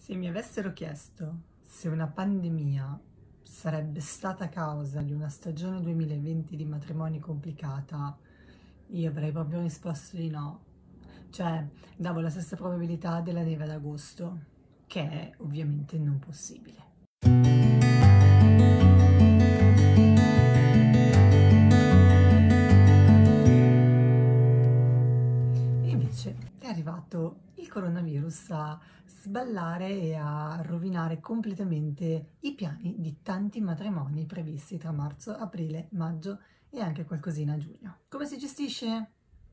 Se mi avessero chiesto se una pandemia sarebbe stata causa di una stagione 2020 di matrimoni complicata, io avrei proprio risposto di no. Cioè, davo la stessa probabilità della neve ad agosto, che è ovviamente non possibile. E invece è arrivato il coronavirus a sballare e a rovinare completamente i piani di tanti matrimoni previsti tra marzo, aprile, maggio e anche qualcosina a giugno. Come si gestisce?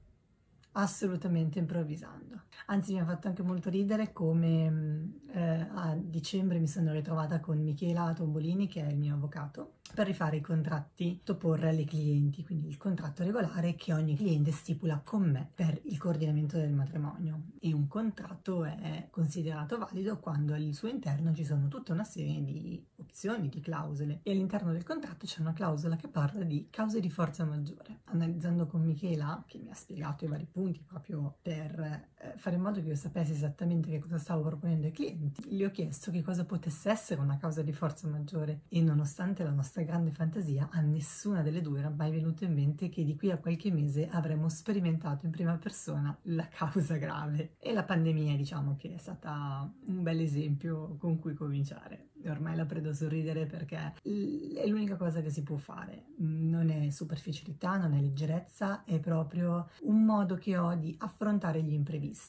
Assolutamente improvvisando. Anzi, mi ha fatto anche molto ridere come a dicembre mi sono ritrovata con Michela Tombolini, che è il mio avvocato, per rifare i contratti da porre alle clienti, quindi il contratto regolare che ogni cliente stipula con me per il coordinamento del matrimonio. E un contratto è considerato valido quando al suo interno ci sono tutta una serie di opzioni, di clausole, e all'interno del contratto c'è una clausola che parla di cause di forza maggiore. Analizzando con Michela, che mi ha spiegato i vari punti proprio per fare in modo che io sapessi esattamente che cosa stavo proponendo ai clienti, gli ho chiesto che cosa potesse essere una causa di forza maggiore e nonostante la nostra grande fantasia a nessuna delle due era mai venuto in mente che di qui a qualche mese avremmo sperimentato in prima persona la causa grave. E la pandemia, diciamo che è stata un bel esempio con cui cominciare. Ormai la prendo a sorridere perché è l'unica cosa che si può fare, non è superficialità, non è leggerezza, è proprio un modo che ho di affrontare gli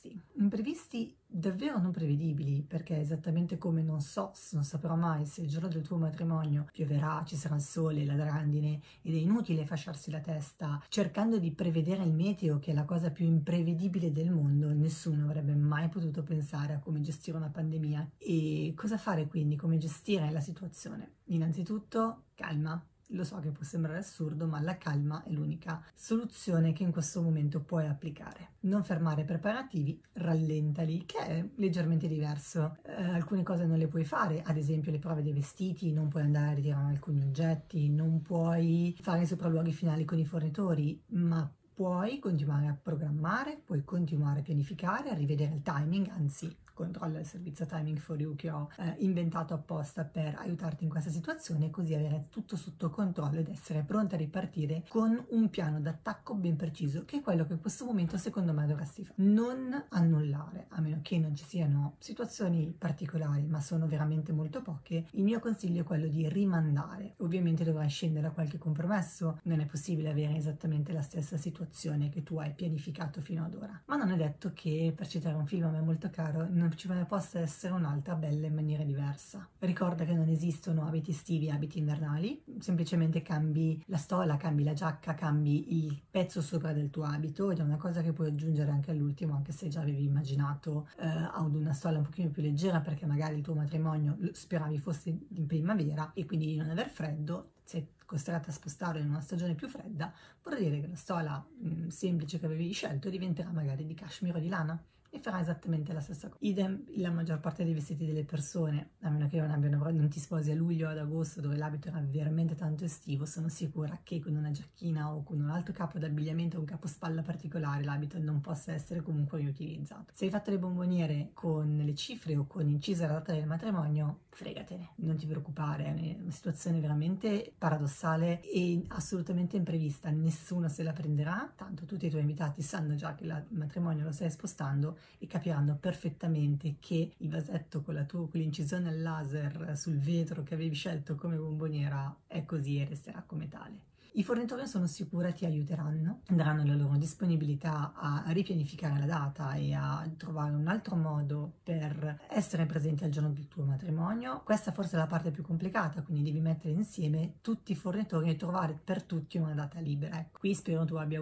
imprevisti davvero non prevedibili, perché esattamente come non saprò mai se il giorno del tuo matrimonio pioverà, ci sarà il sole, la grandine, ed è inutile fasciarsi la testa cercando di prevedere il meteo, che è la cosa più imprevedibile del mondo. Nessuno avrebbe mai potuto pensare a come gestire una pandemia. E cosa fare quindi? Come gestire la situazione? Innanzitutto calma. Lo so che può sembrare assurdo, ma la calma è l'unica soluzione che in questo momento puoi applicare. Non fermare i preparativi, rallentali, che è leggermente diverso. Alcune cose non le puoi fare, ad esempio le prove dei vestiti, non puoi andare a ritirare alcuni oggetti, non puoi fare i sopralluoghi finali con i fornitori, ma puoi continuare a programmare, puoi continuare a pianificare, a rivedere il timing, anzi controlla il servizio Timing for You che ho inventato apposta per aiutarti in questa situazione, così avere tutto sotto controllo ed essere pronta a ripartire con un piano d'attacco ben preciso, che è quello che in questo momento secondo me dovresti fare. Non annullare, a meno che non ci siano situazioni particolari, ma sono veramente molto poche. Il mio consiglio è quello di rimandare. Ovviamente dovrai scendere a qualche compromesso, non è possibile avere esattamente la stessa situazione che tu hai pianificato fino ad ora, ma non è detto che, per citare un film a me molto caro, non ci possa essere un'altra bella in maniera diversa. Ricorda che non esistono abiti estivi e abiti invernali, semplicemente cambi la stola, cambi la giacca, cambi il pezzo sopra del tuo abito, ed è una cosa che puoi aggiungere anche all'ultimo, anche se già avevi immaginato ad una stola un pochino più leggera, perché magari il tuo matrimonio speravi fosse in primavera e quindi di non aver freddo, sei costretta a spostarlo in una stagione più fredda, vuol dire che la stola semplice che avevi scelto diventerà magari di cashmere o di lana, e farà esattamente la stessa cosa. Idem la maggior parte dei vestiti delle persone, a meno che non ti sposi a luglio o ad agosto, dove l'abito era veramente tanto estivo, sono sicura che con una giacchina o con un altro capo d'abbigliamento o un capospalla particolare l'abito non possa essere comunque riutilizzato. Se hai fatto le bomboniere con le cifre o con incisa la data del matrimonio, fregatene, non ti preoccupare, è una situazione veramente paradossale e assolutamente imprevista, nessuno se la prenderà, tanto tutti i tuoi invitati sanno già che il matrimonio lo stai spostando e capiranno perfettamente che il vasetto con l'incisione al laser sul vetro che avevi scelto come bomboniera è così e resterà come tale. I fornitori, sono sicura, ti aiuteranno, daranno la loro disponibilità a ripianificare la data e a trovare un altro modo per essere presenti al giorno del tuo matrimonio. Questa forse è la parte più complicata, quindi devi mettere insieme tutti i fornitori e trovare per tutti una data libera. Ecco, qui spero tu abbia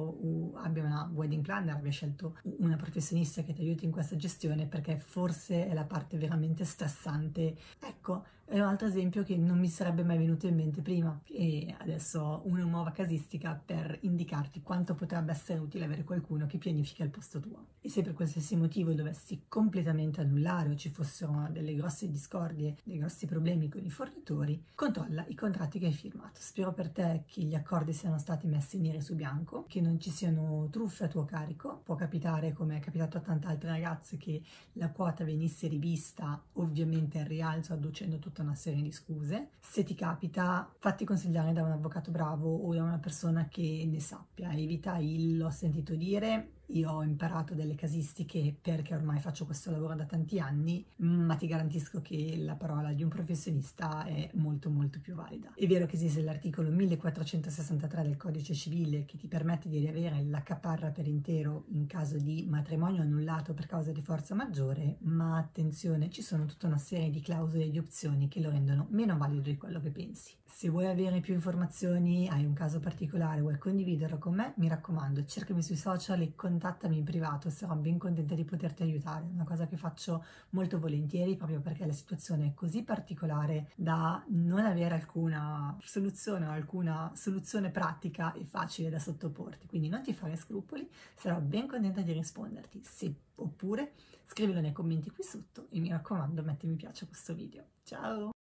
una wedding planner, abbia scelto una professionista che ti aiuti in questa gestione, perché forse è la parte veramente stressante. Ecco, è un altro esempio che non mi sarebbe mai venuto in mente prima, e adesso ho una nuova casistica per indicarti quanto potrebbe essere utile avere qualcuno che pianifica il posto tuo. E se per qualsiasi motivo dovessi completamente annullare particolare o ci fossero delle grosse discordie, dei grossi problemi con i fornitori, controlla i contratti che hai firmato. Spero per te che gli accordi siano stati messi nero su bianco, che non ci siano truffe a tuo carico. Può capitare, come è capitato a tante altre ragazze, che la quota venisse rivista ovviamente al rialzo adducendo tutta una serie di scuse. Se ti capita, fatti consigliare da un avvocato bravo o da una persona che ne sappia. Evita il "l'ho sentito dire", io ho imparato delle casistiche perché ormai faccio questo lavoro da tanti anni, ma ti garantisco che la parola di un professionista è molto molto più valida. È vero che esiste l'articolo 1463 del Codice Civile che ti permette di riavere la caparra per intero in caso di matrimonio annullato per causa di forza maggiore, ma attenzione, ci sono tutta una serie di clausole e di opzioni che lo rendono meno valido di quello che pensi. Se vuoi avere più informazioni, hai un caso particolare, vuoi condividerlo con me, mi raccomando, cercami sui social e contattami in privato, sarò ben contenta di poterti aiutare. È una cosa che faccio molto volentieri proprio perché la situazione è così particolare da non avere alcuna soluzione o alcuna soluzione pratica e facile da sottoporti. Quindi non ti fare scrupoli, sarò ben contenta di risponderti. Oppure scrivilo nei commenti qui sotto e mi raccomando, metti mi piace a questo video. Ciao!